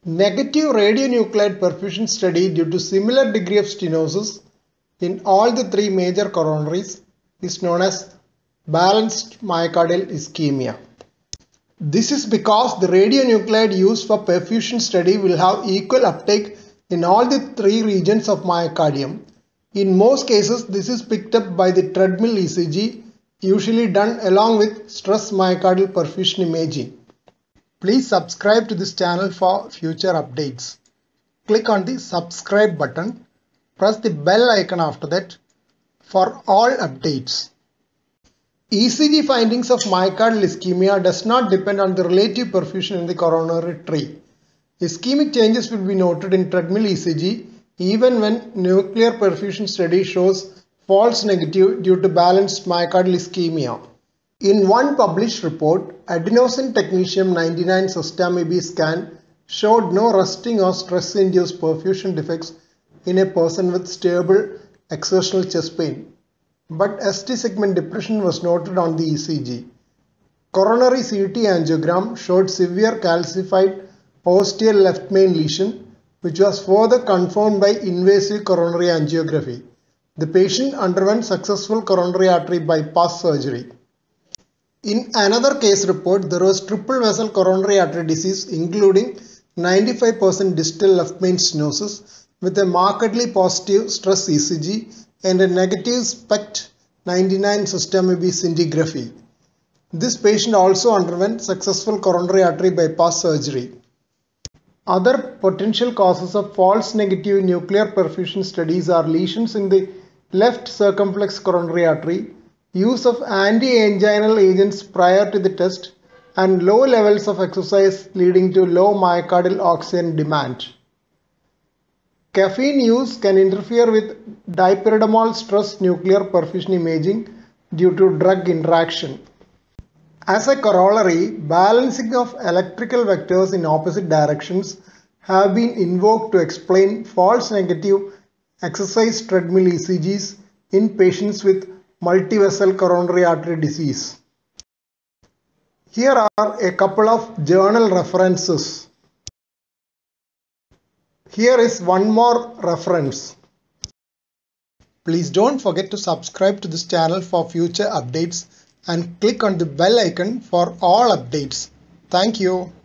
Negative radionuclide perfusion study due to similar degree of stenosis in all the three major coronaries is known as balanced myocardial ischemia. This is because the radionuclide used for perfusion study will have equal uptake in all the three regions of myocardium. In most cases, this is picked up by the treadmill ECG, usually done along with stress myocardial perfusion imaging. Please subscribe to this channel for future updates. Click on the subscribe button. Press the bell icon after that for all updates. ECG findings of myocardial ischemia does not depend on the relative perfusion in the coronary tree. Ischemic changes will be noted in treadmill ECG even when nuclear perfusion study shows false negative due to balanced myocardial ischemia. In one published report, adenosine technetium 99 SOSTA B scan showed no rusting or stress-induced perfusion defects in a person with stable exertional chest pain, but ST segment depression was noted on the ECG. Coronary CT angiogram showed severe calcified ostial left main lesion, which was further confirmed by invasive coronary angiography. The patient underwent successful coronary artery bypass surgery. In another case report, there was triple vessel coronary artery disease including 95% distal left main stenosis with a markedly positive stress ECG and a negative SPECT 99 SOSTA B scintigraphy. This patient also underwent successful coronary artery bypass surgery. Other potential causes of false negative nuclear perfusion studies are lesions in the left circumflex coronary artery, use of anti-anginal agents prior to the test, and low levels of exercise leading to low myocardial oxygen demand. Caffeine use can interfere with dipyridamole stress nuclear perfusion imaging due to drug interaction. As a corollary, balancing of electrical vectors in opposite directions have been invoked to explain false negative exercise treadmill ECGs in patients with multivessel coronary artery disease. Here are a couple of journal references. Here is one more reference. Please don't forget to subscribe to this channel for future updates and click on the bell icon for all updates. Thank you.